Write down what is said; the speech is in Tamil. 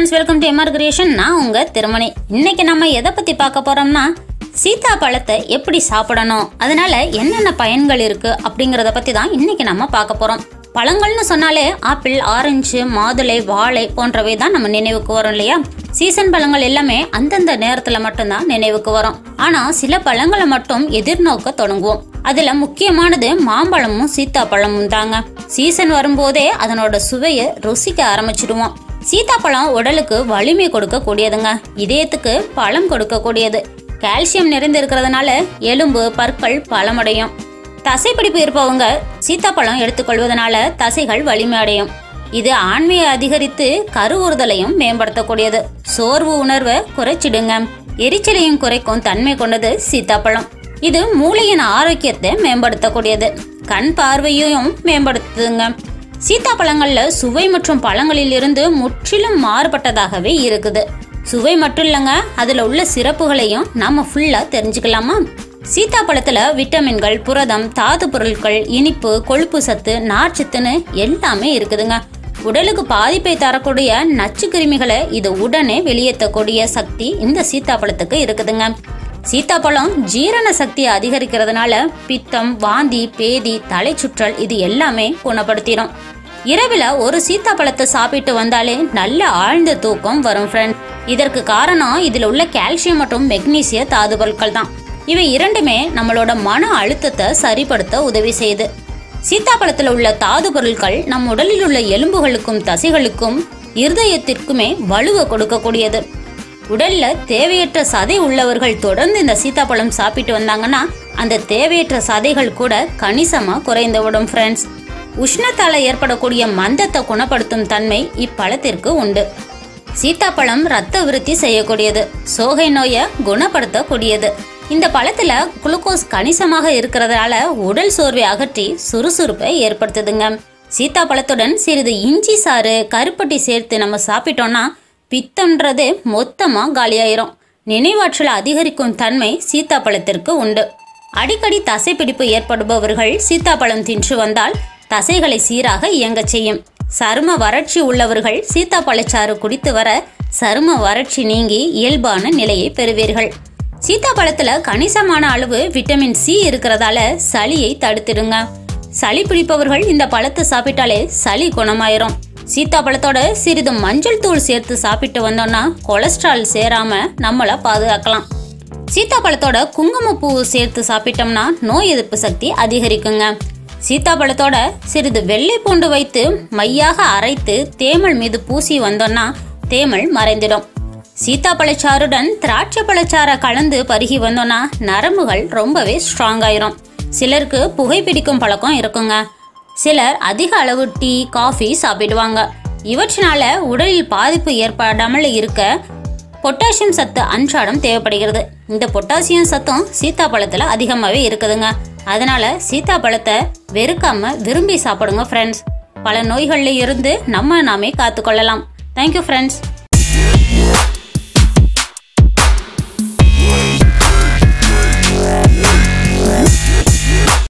Friends, welcome to MR creation. நான் உங்க திருமணி. இன்னைக்கு நம்ம எதை பத்தி பார்க்க போறோம்னா, சீதா பழத்தை எப்படி சாப்பிடணும், அதனால என்னென்ன பயன்கள் இருக்கு அப்படிங்கறத பத்தி தான் இன்னைக்கு நம்ம பார்க்க போறோம். பழங்கள்னு சொன்னாலே ஆப்பிள், ஆரஞ்சு, மாதுளை, வாழை போன்றவை தான் நம்ம நினைவுக்கு வரும் இல்லையா? சீசன் பழங்கள் எல்லாமே அந்தந்த நேரத்துல மட்டும்தான் நினைவுக்கு வரும். ஆனா சில பழங்களை மட்டும் எதிர்நோக்க தொடங்குவோம். அதுல முக்கியமானது மாம்பழமும் சீத்தாப்பழமும் தாங்க. சீசன் வரும்போதே அதனோட சுவையை ருசிக்க ஆரம்பிச்சிடுவோம். சீத்தாப்பழம் உடலுக்கு வலிமை கொடுக்க கூடியதுங்க. இதயத்துக்கு பழம் கொடுக்க கூடியது. கால்சியம் நிறைந்து இருக்கிறதுனால எலும்பு, பற்கள் பலமடையும். தசைப்பிடிப்பு இருப்பவங்க சீத்தாப்பழம் எடுத்துக்கொள்வதனால தசைகள் வலிமை அடையும். இது ஆண்மையை அதிகரித்து கருவுறுதலையும் மேம்படுத்தக்கூடியது. சோர்வு உணர்வை குறைச்சிடுங்க. எரிச்சலையும் குறைக்கும் தன்மை கொண்டது சீத்தாப்பழம். இது மூளையின் ஆரோக்கியத்தை மேம்படுத்தக்கூடியது. கண் பார்வையையும் மேம்படுத்துதுங்க. சீத்தாப்பழங்கள்ல சுவை மற்றும் பழங்களில் இருந்து முற்றிலும் மாறுபட்டதாகவே இருக்குது. சுவை மட்டும் இல்லைங்க, அதுல உள்ள சிறப்புகளையும் நாம ஃபுல்லா தெரிஞ்சுக்கலாமா? சீத்தாப்பழத்துல விட்டமின்கள், புரதம், தாது பொருட்கள், இனிப்பு, கொழுப்பு சத்து, நார்ச்சத்துன்னு எல்லாமே இருக்குதுங்க. உடலுக்கு பாதிப்பை தரக்கூடிய நச்சு கிருமிகளை இது உடனே வெளியேற்றக்கூடிய சக்தி இந்த சீத்தாப்பழத்துக்கு இருக்குதுங்க. சீத்தாப்பழம் ஜீரண சக்தியை அதிகரிக்கிறதுனால பித்தம், வாந்தி, பேதி, தலை சுற்றல் இது எல்லாமே குணப்படுத்திடும். இரவுல ஒரு சீத்தாப்பழத்தை சாப்பிட்டு வந்தாலே நல்ல ஆழ்ந்த தூக்கம் வரும் ஃப்ரெண்ட். இதற்கு காரணம் இதுல உள்ள கால்சியம் மற்றும் மெக்னீசிய தாது பொருட்கள் தான். இவை இரண்டுமே நம்மளோட மன அழுத்தத்தை சரிப்படுத்த உதவி செய்யுது. சீத்தாப்பழத்துல உள்ள தாது பொருட்கள் நம் உடலில் உள்ள எலும்புகளுக்கும் தசைகளுக்கும் இருதயத்திற்குமே வலுவை கொடுக்கக்கூடியது. உடல்ல தேவையற்ற சதை உள்ளவர்கள் தொடர்ந்து இந்த சீத்தாப்பழம் சாப்பிட்டு வந்தாங்கன்னா அந்த தேவையற்ற சதைகள் கூட கணிசமா குறைந்து விடும் ஃப்ரெண்ட்ஸ். உஷ்ணத்தால ஏற்படக்கூடிய மந்தத்தை குணப்படுத்தும் தன்மை இப்பழத்திற்கு உண்டு. சீத்தாப்பழம் ரத்த விருத்தி செய்யக்கூடியது. சோகை நோயை குணப்படுத்தக்கூடியது. இந்த பழத்துல குளுக்கோஸ் கணிசமாக இருக்கிறதால உடல் சோர்வை அகற்றி சுறுசுறுப்பை ஏற்படுத்துதுங்க. சீத்தாப்பழத்துடன் சிறிது இஞ்சி சாறு, கருப்பட்டி சேர்த்து நம்ம சாப்பிட்டோம்னா பித்தம்ன்றது மொத்தமா காலியாயிரும். நினைவாற்றலை அதிகரிக்கும் தன்மை சீத்தாப்பழத்திற்கு உண்டு. அடிக்கடி தசைப்பிடிப்பு ஏற்படுபவர்கள் சீத்தாப்பழம் தின்று வந்தால் தசைகளை சீராக இயங்க செய்யும். சரும வறட்சி உள்ளவர்கள் சீத்தாப்பழச்சாறு குடித்து வர சரும வறட்சி நீங்கி இயல்பான நிலையை பெறுவீர்கள். சீத்தாப்பழத்துல கணிசமான அளவு விட்டமின் சி இருக்கிறதால சளியை தடுத்துடுங்க. சளி பிடிப்பவர்கள் இந்த பழத்தை சாப்பிட்டாலே சளி குணமாயிரும். சீத்தாப்பழத்தோட சிறிது மஞ்சள் தூள் சேர்த்து சாப்பிட்டு வந்தோம்னா கொலஸ்ட்ரால் சேராம நம்மள பாதுகாக்கலாம். சீத்தாப்பழத்தோட குங்குமப்பூ சேர்த்து சாப்பிட்டோம்னா நோய் எதிர்ப்பு சக்தி அதிகரிக்குங்க. சீத்தாப்பழத்தோட சிறிது வெள்ளை பூண்டு வைத்து மையாக அரைத்து தேமல் மீது பூசி வந்தோம்னா தேமல் மறைந்திடும். சீத்தாப்பழச்சாறுடன் திராட்சை பழச்சாரை கலந்து பருகி வந்தோம்னா நரம்புகள் ரொம்பவே ஸ்ட்ராங் ஆயிரும். சிலருக்கு புகைப்பிடிக்கும் பழக்கம் இருக்குங்க. சிலர் அதிக அளவு டீ, காஃபி சாப்பிடுவாங்க. இவற்றினால உடலில் பாதிப்பு ஏற்படாமல் இருக்க பொட்டாசியம் சத்து அன்றாடம் தேவைப்படுகிறது. இந்த பொட்டாசியம் சத்தும் சீத்தாப்பழத்துல அதிகமாகவே இருக்குதுங்க. அதனால சீத்தாப்பழத்தை வெறுக்காம விரும்பி சாப்பிடுங்க ஃப்ரெண்ட்ஸ். பல நோய்கள்ல இருந்து நாமே காத்துக்கொள்ளலாம். Thank you friends.